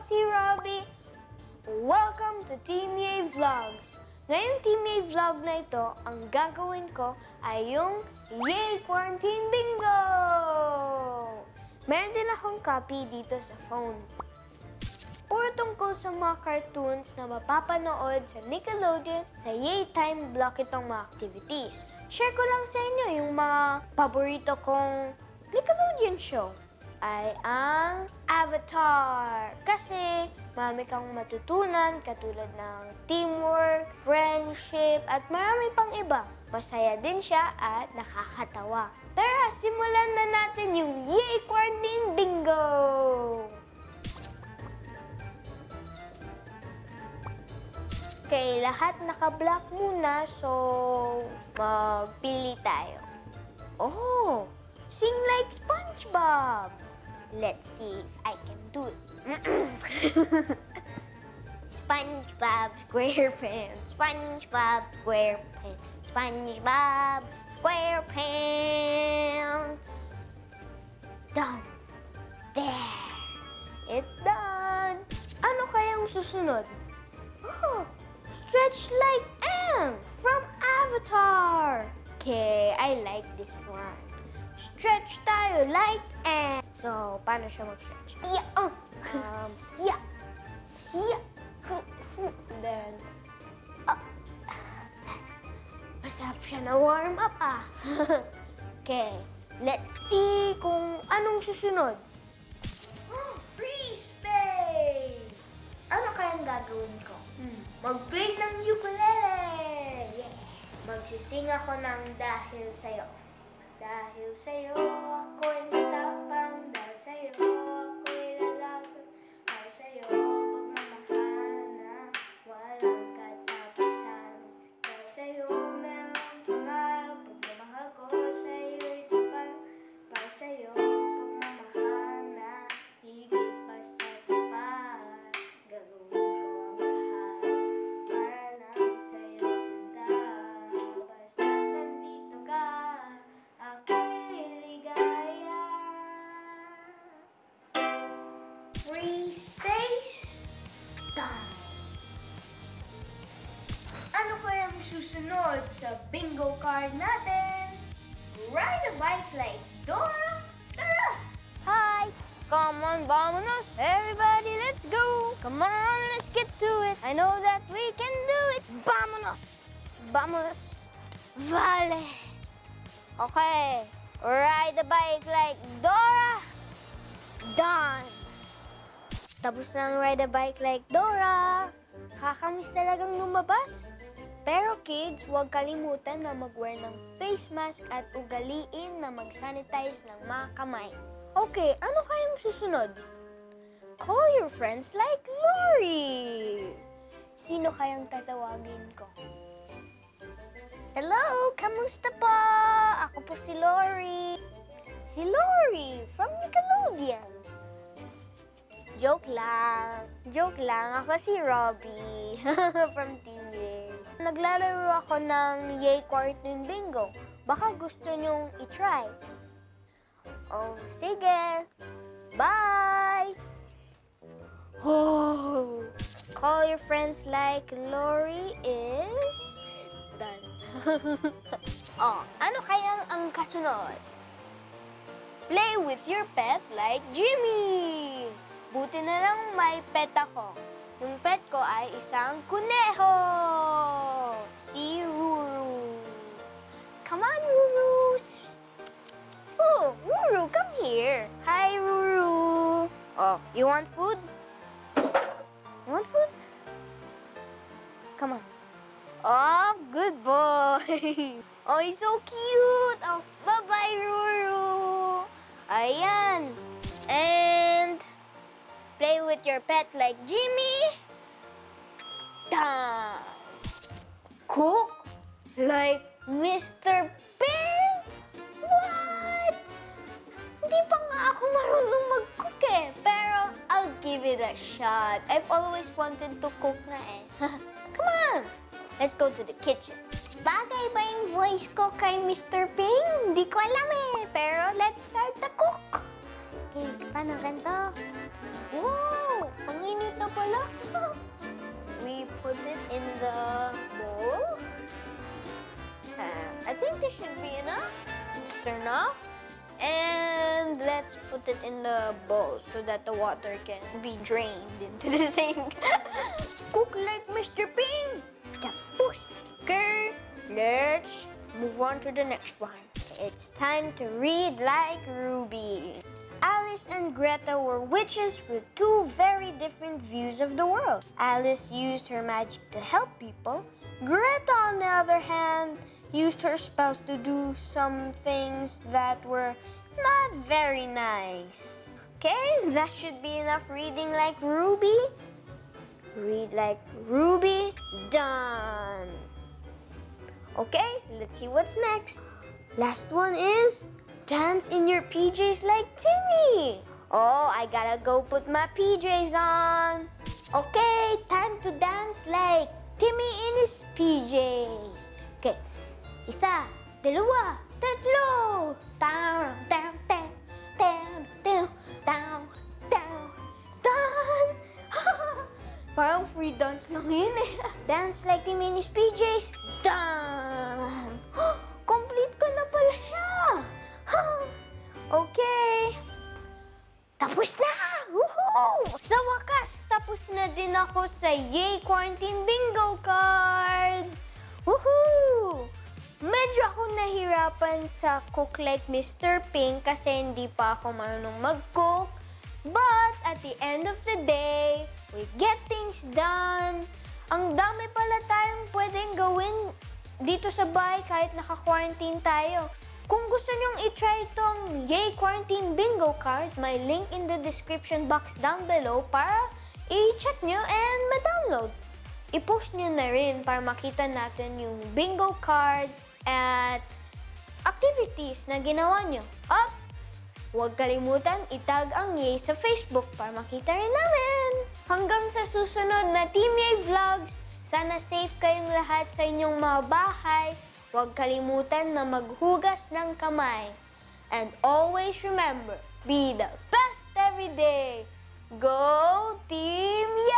si Robbie. Welcome to Team Yay Vlogs. Ngayong Team Yay Vlog na ito, ang gagawin ko ay yung Yay Quarantine Bingo! Meron din akong copy dito sa phone. Puro tungkol sa mga cartoons na mapapanood sa Nickelodeon sa Yay Time Block itong mga activities. Share ko lang sa inyo yung mga paborito kong Nickelodeon show ay ang Avatar. Kasi marami kang matutunan katulad ng teamwork, friendship, at marami pang iba. Masaya din siya at nakakatawa. Tara, simulan na natin yung Yay Quarantine Bingo! Okay, lahat naka-block muna, so magpili tayo. Oh, sing like SpongeBob. Let's see if I can do it. SpongeBob SquarePants, SpongeBob SquarePants, SpongeBob SquarePants. Done. There. It's done. Ano kayang susunod? Oh, stretch like Aang from Avatar. Okay, I like this one. Stretch tayo like Aang. So, paano siya mag-stretch? Yeah, yeah, yeah. Then, masarap siya na warm up Okay, let's see kung anong susunod. Free space! Ano kayang gagawin ko? Mag-play ng ukulele! Yeah! Magsising ako ng dahil sa'yo. Dahil sa'yo, ako'y matapang. Dahil sa'yo, ako'y lalaban. Dahil sa'yo, pagmamahal na walang katapusan. Dahil sa'yo, meron pangarap. Pagmamahal ko sa'yo'y tapat. Para sa'yo, pagmamahal na higit pa sa sapat. Gagawin ko ang lahat para lang sa'yo sanda. Basta nandito ka, ako'y ligaya. Free space time. Ano kayang susunod sa bingo card natin? Ride a bike like Dora? Tara! Hi! Come on, vámonos! Everybody, let's go! Come on, let's get to it! I know that we can do it! Vámonos! Vámonos! Vale! Okay, ride the bike like Dora! Done! Tapos na ang ride the bike like Dora! Kakamiss talagang lumabas. Pero kids, huwag kalimutan na mag-wear ng face mask at ugaliin na mag-sanitize ng mga kamay. Okay, ano kayang susunod? Call your friends like Lori! Sino kayang tatawagin ko? Hello! Kamusta po? Ako po si Lori. Si Lori from Nickelodeon. Joke lang. Joke lang. Ako si Robbie from Team Yay. Naglalaro ako ng Yay Quarantine Bingo. Baka gusto nyong i-try. Oh, sige. Bye! Oh, call your friends like Lori is done. Oh, ano kayang ang kasunod? Play with your pet like Jimmy. Buti na lang may pet ako. Yung pet ko ay isang kuneho. Si Ruru. Come on, Ruru. Oh, Ruru, come here. Hi, Ruru. Oh, you want food? You want food? Come on. Oh, good boy. Oh, he's so cute. Oh, bye-bye, Ruru. Ayan. And play with your pet like Jimmy. Done. Cook like Mr. Pig? What? Hindi pa nga ako marunong mag-cook eh. Pero I'll give it a shot. I've always wanted to cook na eh. Come on. Let's go to the kitchen. Bagay ba yung voice ko kay Mr. Ping? Hindi ko alam eh. Pero let's start the cook. Okay, paano ganito? Wow! Panginin na pala. We put it in the bowl. I think this should be enough. Let's turn off. And let's put it in the bowl so that the water can be drained into the sink. Cook like Mr. Ping. Tapos. Okay, let's move on to the next one. It's time to read like Ruby. Alice and Greta were witches with two very different views of the world. Alice used her magic to help people. Greta, on the other hand, used her spells to do some things that were not very nice. Okay, that should be enough reading like Ruby. Read like Ruby. Done. Okay, let's see what's next. Last one is dance in your PJs like Timmy. Oh, I gotta go put my PJs on. Okay, time to dance like Timmy in his PJs. Okay, isa, dalawa, tatlo. Down, down, down, down, down, down, down, down. Parang free dance lang yun eh. Dance like Timmy in his PJs. Done. Complete ko na pala siya. Okay. Tapos na! Woohoo! Sa wakas, tapos na din ako sa Yay Quarantine Bingo Card! Woohoo! Medyo ako nahirapan sa Cook Like Mr. Ping kasi hindi pa ako marunong mag-cook. But at the end of the day, we get things done. Ang dami pala tayong pwedeng gawin dito sa bahay kahit naka-quarantine tayo. Kung gusto nyong i-try itong Yay Quarantine Bingo Card, may link in the description box down below para i-check nyo and ma-download. I-post nyo na rin para makita natin yung bingo card at activities na ginawa nyo. At huwag kalimutan itag ang Yay sa Facebook para makita rin namin. Hanggang sa susunod na Team Yay Vlogs, sana safe kayong lahat sa inyong mga bahay. Huwag kalimutan na maghugas ng kamay. And always remember, be the best every day. Go Team Yay!